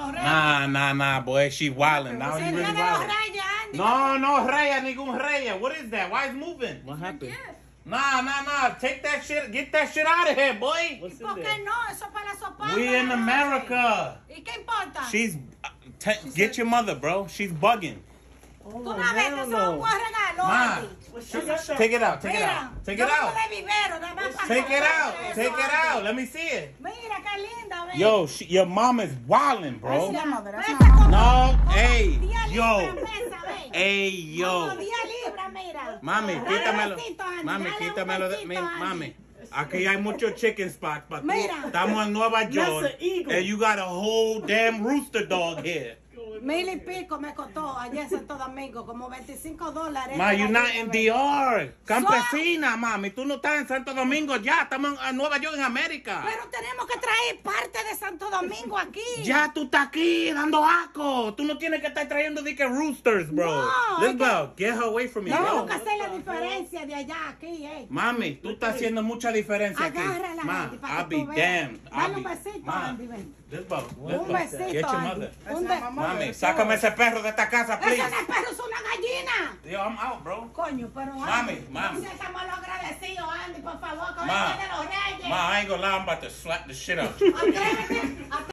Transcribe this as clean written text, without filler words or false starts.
los reyes. Nah, boy. She wildin'. Now you really Día de los wildin'. reyes, Andy. No, Raya, ningún Raya. What is that? Why is moving? What happened? Nah. Take that shit. Get that shit out of here, boy. What's in ¿Por qué there? no? Eso es para sopa. We in America. ¿Y qué importa? She's. Get your mother, bro. She's bugging. Tú no ves que hell son no. un buen regalo, Ma, Andy. take it out. Mira, Take yo it vengo out. de vivero, nada más para Take it out. comprarte Take eso, it out. Andy. Let me see it. Mira qué linda, ve. Yo, your mom is wildin', bro. Mira, mother, that's pesa not como- No, como hey, 10 yo. libras pesa, ve. Hey, Como yo. 10 libras, mira. Mami, Dale quítamelo. un besito, Andy, Mami, dale un quítamelo. besito, Andy. Mami. Aquí hay muchos chicken spots, but Mira. estamos en Nueva York, an eagle. and you got a whole damn rooster dog here. 1000 y pico me costó allá en Santo Domingo, como $25. Ma, you're not in DR. So- Campesina, mami. Tú no estás en Santo Domingo ya. Estamos en Nueva York, en América. Pero tenemos que traer parte de Santo Domingo aquí. Ya tú estás aquí dando asco. Tú no tienes que estar trayendo de que roosters, bro. No, Let's hay go. Get her away from me, Tenemos bro. que hacer la diferencia de allá a aquí, Mami, tú estás haciendo mucha diferencia aquí. Agárrala, Ma, Andy, para I'll que be tú veas. damned. Dale un besito, Ma, Andy, ven. let's go. Un besito, Get your Andy. mother. Mami, sácame ese perro de esta casa, please. ¡Ese perro es una gallina! Yo, I'm out, bro. Coño, pero Mami. No seas malo agradecido, Andy, por favor, con Ma, el de los reyes. Ma, I ain't gonna lie, I'm about to slap the shit out. Atrévete,